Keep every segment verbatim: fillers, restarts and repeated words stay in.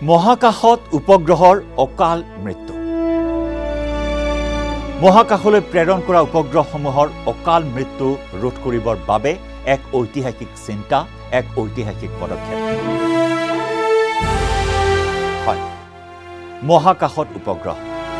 মহাকাশত উপগ্ৰহৰ অকাল মৃত্যু মহাকাশলৈ প্ৰেৰণ কৰা উপগ্ৰহসমূহৰ অকাল মৃত্যু ৰোধ কৰিবৰ বাবে এক ঐতিহাসিক চিন্তা এক ঐতিহাসিক পদক্ষেপ হয় মহাকাশত উপগ্ৰহ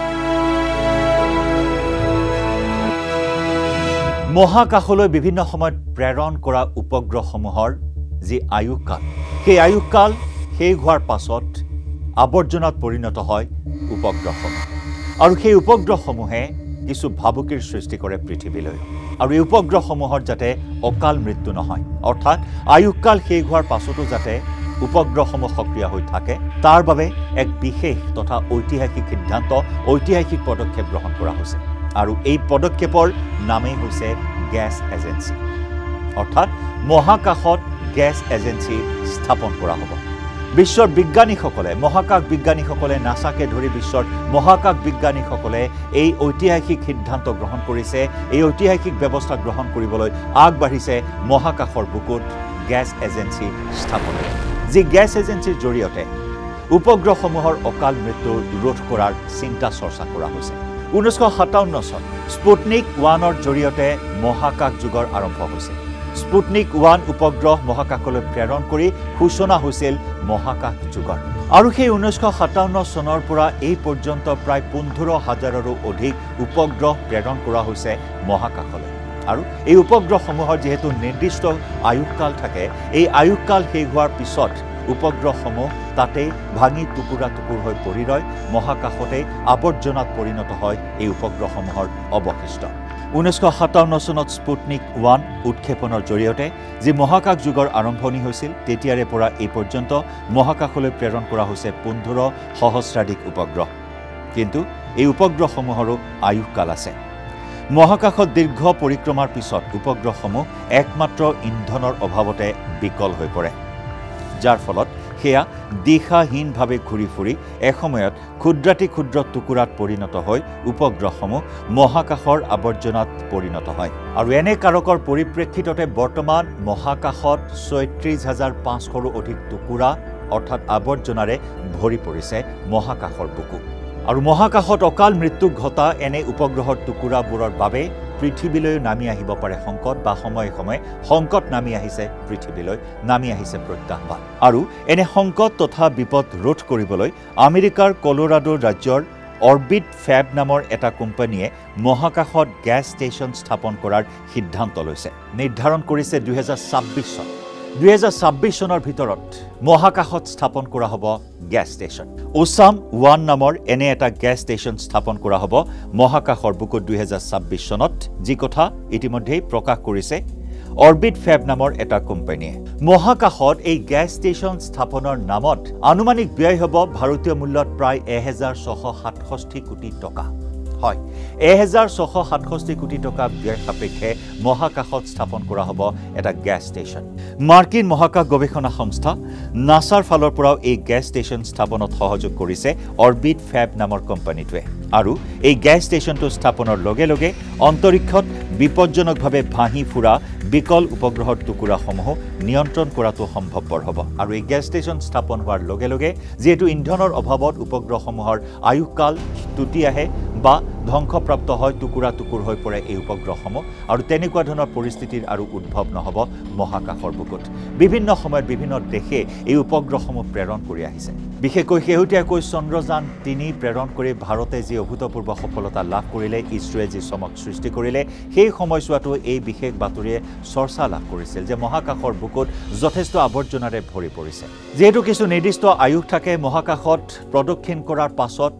মহাকাশলৈ বিভিন্ন সময়ত প্ৰেৰণ কৰা উপগ্ৰহসমূহৰ যি আয়ুকাল সেই আয়ুকাল শেষ হোৱাৰ পাছত আৱৰ্জনাত পৰিণত হয় উপগ্ৰহসমূহ আৰু সেই উপগ্ৰহসমূহে কিছু ভাবুকিৰ সৃষ্টি কৰে পৃথিৱীলৈ আৰু এই উপগ্ৰহসমূহৰ যাতে অকাল মৃত্যু নহয় অৰ্থাৎ আয়ুকাল শেষ হোৱাৰ পাছতো যাতে উপগ্ৰহসমূহ সক্ৰিয় হৈ থাকে তাৰ বাবে এক বিশেষ তথা ঐতিহাসিক সিদ্ধান্ত ঐতিহাসিক পদক্ষেপ গ্ৰহণ কৰা হৈছে আৰু এই পদক্ষেপৰ নামেই হৈছে গেছ এজেন্সি অৰ্থাৎ মহাকাশত গেছ এজেন্সি স্থাপন কৰা হ'ব বিশ্বৰ বিজ্ঞানীসকলে মহাকাশ বিজ্ঞানীসকলে নাসাকে ধৰি বিশ্বৰ মহাকাশ বিজ্ঞানীসকলে এই ঐতিহাসিক সিদ্ধান্ত গ্ৰহণ কৰিছে এই ঐতিহাসিক ব্যৱস্থা গ্ৰহণ কৰিবলৈ আগবাঢ়িছে মহাকাশৰ বুকুত গেছ এজেন্সি স্থাপন যি গেছ এজেন্সিৰ জৰিয়তে উপগ্ৰহসমূহৰ অকাল মৃত্যু ৰোধ কৰাৰ চিন্তা চৰ্চা কৰা হৈছে ঊনৈছশ সাতাৱন্ন চন স্পুটনিক ওৱানৰ জৰিয়তে মহাকাশ যুগৰ আৰম্ভ হৈছে স্পুটনিক ওৱান উপগ্ৰহ মহাকাশলৈ প্ৰেৰণ কৰি সূচনা হৈছিল মহাকাশ যুগৰ আৰু সেই ঊনৈছশ সাতাৱন্ন চনৰ পৰা এই পৰ্যন্ত প্ৰায় পোন্ধৰ হাজাৰৰো অধিক উপগ্ৰহ প্ৰেৰণ কৰা হৈছে মহাকাশলৈ আৰু এই উপগ্ৰহসমূহৰ যিহেতু নিৰ্দিষ্ট আয়ুকাল থাকে এই আয়ুকাল শেষ হোৱাৰ পিছত উপগ্ৰহসমূহ তাতেই ভাঙি টুকুৰা টুকুৰ হৈ পৰি ৰয় মহাকাশতে আৱৰ্জনাত পৰিণত হয় এই উপগ্ৰহসমূহৰ অৱশিষ্ট ঊনৈছশ সাতাৱন্ন চনত স্পুটনিক ওৱান উৎক্ষেপণৰ জৰিয়তে যি মহাকাশ যুগৰ আৰম্ভণি হৈছিল তেতিয়াৰে পৰা এই পৰ্যন্ত মহাকাশলৈ প্ৰেৰণ কৰা হৈছে পোন্ধৰ সহস্ৰাধিক উপগ্ৰহ কিন্তু এই উপগ্ৰহসমূহৰো আয়ুকাল আছে মহাকাশত দীৰ্ঘ পৰিক্ৰমাৰ পিছত উপগ্ৰহসমূহ একমাত্ৰ ইন্ধনৰ অভাৱতে বিকল হৈ পৰে যাৰ ফলত সেয়া দিশাহীনভাৱে ঘূৰি ফুৰি এসময়ত ক্ষুদ্ৰাতি ক্ষুদ্ৰ টুকুৰাত পৰিণত হৈ উপগ্ৰহসমূহ মহাকাশৰ আৱৰ্জনাত পৰিণত হয় আৰু এনে কাৰকৰ পৰিপ্ৰেক্ষিততে বৰ্তমান মহাকাশত ছয়ত্ৰিশ হাজাৰ পাঁচশৰো অধিক টুকুৰা অৰ্থাৎ আৱৰ্জনাৰে ভৰি পৰিছে মহাকাশৰ বুকু আৰু মহাকাশত অকাল মৃত্যু ঘটা এনে উপগ্ৰহৰ টুকুৰাবোৰৰ বাবে পৃথিৱীলৈ নামি আহিব পাৰে সংকট বা সময়ে সময়ে সংকট নামি আহিছে পৃথিৱীলৈ নামি আহিছে প্ৰত্যাহ্বান আৰু এনে সংকট তথা বিপদ ৰোধ কৰিবলৈ আমেৰিকাৰ কলোৰাডো ৰাজ্যৰ অৰবিট ফেব নামৰ এটা কোম্পানীয়ে মহাকাশত গেছ ষ্টেচন স্থাপন কৰাৰ সিদ্ধান্ত লৈছে নিৰ্ধাৰণ কৰিছে দুহেজাৰ ছাব্বিছ চন দুহেজাৰ ছাব্বিছ চনৰ ভিতৰত মহাকাশত স্থাপন কৰা হ'ব গেছ ষ্টেচন ওছাম ওৱান নামৰ এনে এটা গেছ ষ্টেচন স্থাপন কৰা হ'ব মহাকাশৰ বুকুত দুহেজাৰ ছাব্বিছ চনত যি কথা ইতিমধ্যেই প্ৰকাশ কৰিছে অৰবিট ফেব নামৰ এটা কোম্পানীয়ে মহাকাশত এই গেছ ষ্টেচন স্থাপনৰ নামত আনুমানিক ব্যয় হ'ব ভাৰতীয় মূল্যত প্ৰায় এহেজাৰ ছশ সাতষষ্ঠি কোটি টকা হয় এহেজাৰ ছশ সাতষষ্ঠি কোটি টকা ব্যয় সাপেক্ষে মহাকাশত স্থাপন কৰা হ'ব এটা গেছ ষ্টেচন মাৰ্কিন মহাকাশ গৱেষণা সংস্থা নাছাৰ ফালৰ পৰাও এই গেছ ষ্টেচন স্থাপনত সহযোগ কৰিছে অৰবিট ফেব নামৰ কোম্পানীটোৱে আৰু এই গেছ ষ্টেচনটো স্থাপনৰ লগে লগে অন্তৰীক্ষত বিপজ্জনকভাৱে ভাহি ফুৰা বিকল উপগ্ৰহৰ টুকুৰাসমূহ নিয়ন্ত্ৰণ কৰাটো সম্ভৱপৰ হ'ব আৰু এই গেছ ষ্টেচন স্থাপন হোৱাৰ লগে লগে যিহেতু ইন্ধনৰ অভাৱত উপগ্ৰহসমূহৰ আয়ুকাল টুটি আহে বা ধ্বংসপ্ৰাপ্ত হয় টুকুৰা টুকুৰ হৈ পৰে এই উপগ্ৰহসমূহ আৰু তেনেকুৱা ধৰণৰ পৰিস্থিতিৰ আৰু উদ্ভৱ নহ'ব মহাকাশৰ বুকুত বিভিন্ন সময়ত বিভিন্ন দেশে এই উপগ্ৰহসমূহ প্ৰেৰণ কৰি আহিছে বিশেষকৈ শেহতীয়াকৈ চন্দ্ৰযান তিনি প্ৰেৰণ কৰি ভাৰতে যি অভূতপূৰ্ব সফলতা লাভ কৰিলে ইছৰোৱে যি চমক সৃষ্টি কৰিলে সেই সময়ছোৱাতো এই বিশেষ বাতৰিয়ে চৰ্চা লাভ কৰিছিল যে মহাকাশৰ বুকুত যথেষ্ট আৱৰ্জনাৰে ভৰি পৰিছে যিহেতু কিছু নিৰ্দিষ্ট আয়ুস থাকে মহাকাশত প্ৰদক্ষিণ কৰাৰ পাছত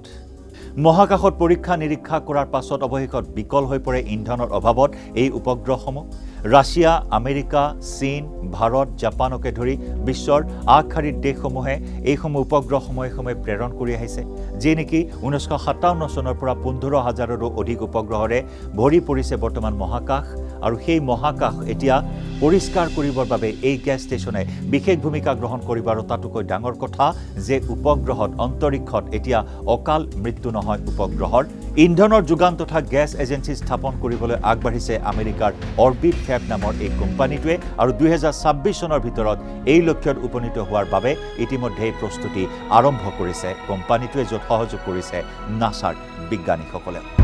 মহাকাশত পৰীক্ষা নিৰীক্ষা কৰাৰ পাছত অৱশেষত বিকল হৈ পৰে ইন্ধনৰ অভাৱত এই উপগ্ৰহসমূহ ৰাছিয়া আমেৰিকা চীন ভাৰত জাপানকে ধৰি বিশ্বৰ আগশাৰীৰ দেশসমূহে এইসমূহ উপগ্ৰহসমূহ সময়ে প্ৰেৰণ কৰি আহিছে যি নেকি ঊনৈছশ সাতাৱন্ন চনৰ পৰা পোন্ধৰ হাজাৰৰো অধিক উপগ্ৰহৰে ভৰি পৰিছে বৰ্তমান মহাকাশ আৰু সেই মহাকাশ এতিয়া পৰিষ্কাৰ কৰিবৰ বাবে এই গেছ ষ্টেচনে বিশেষ ভূমিকা গ্ৰহণ কৰিব আৰু তাতোকৈ ডাঙৰ কথা যে উপগ্ৰহত অন্তৰীক্ষত এতিয়া অকাল মৃত্যু নহয় উপগ্ৰহৰ ইন্ধনৰ যোগান তথা গেছ এজেন্সি স্থাপন কৰিবলৈ আগবাঢ়িছে আমেৰিকাৰ অৰবিট ফেব নামৰ এই কোম্পানীটোৱে আৰু দুই হাজাৰ ছাব্বিছ চনৰ ভিতৰত এই লক্ষ্যত উপনীত হোৱাৰ বাবে ইতিমধ্যে প্ৰস্তুতি আৰম্ভ কৰিছে কোম্পানীটোৱে, য'ত সহযোগ কৰিছে নাছাৰ বিজ্ঞানীসকলে।